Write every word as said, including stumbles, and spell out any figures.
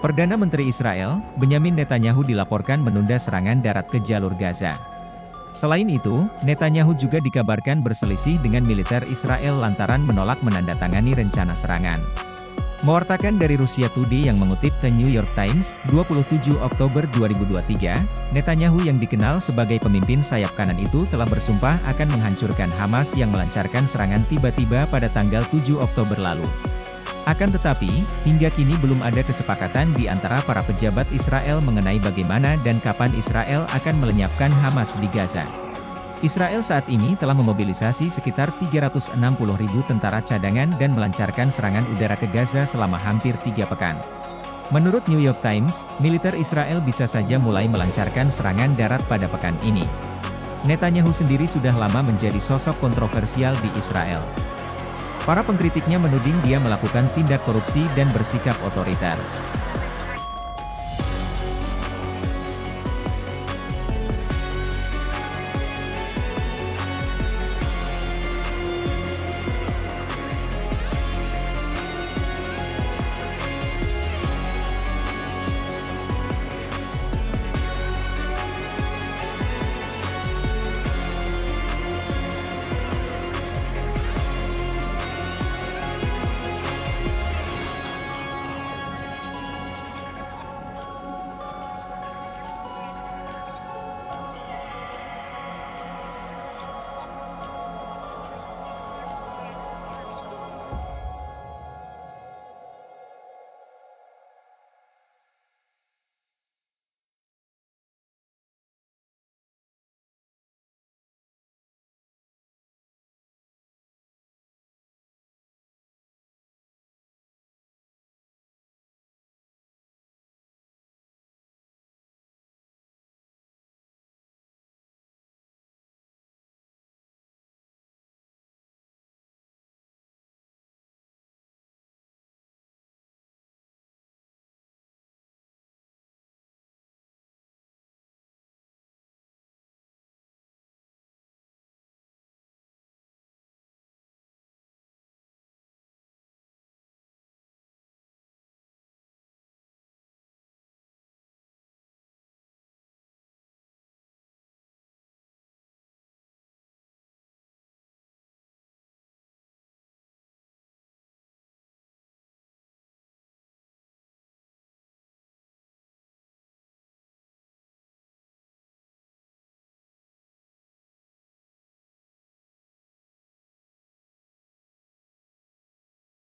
Perdana Menteri Israel, Benyamin Netanyahu dilaporkan menunda serangan darat ke jalur Gaza. Selain itu, Netanyahu juga dikabarkan berselisih dengan militer Israel lantaran menolak menandatangani rencana serangan. Mewartakan dari Rusia Today yang mengutip The New York Times, dua puluh tujuh Oktober dua ribu dua puluh tiga, Netanyahu yang dikenal sebagai pemimpin sayap kanan itu telah bersumpah akan menghancurkan Hamas yang melancarkan serangan tiba-tiba pada tanggal tujuh Oktober lalu. Akan tetapi, hingga kini belum ada kesepakatan di antara para pejabat Israel mengenai bagaimana dan kapan Israel akan melenyapkan Hamas di Gaza. Israel saat ini telah memobilisasi sekitar tiga ratus enam puluh ribu tentara cadangan dan melancarkan serangan udara ke Gaza selama hampir tiga pekan. Menurut New York Times, militer Israel bisa saja mulai melancarkan serangan darat pada pekan ini. Netanyahu sendiri sudah lama menjadi sosok kontroversial di Israel. Para pengkritiknya menuding dia melakukan tindak korupsi dan bersikap otoriter.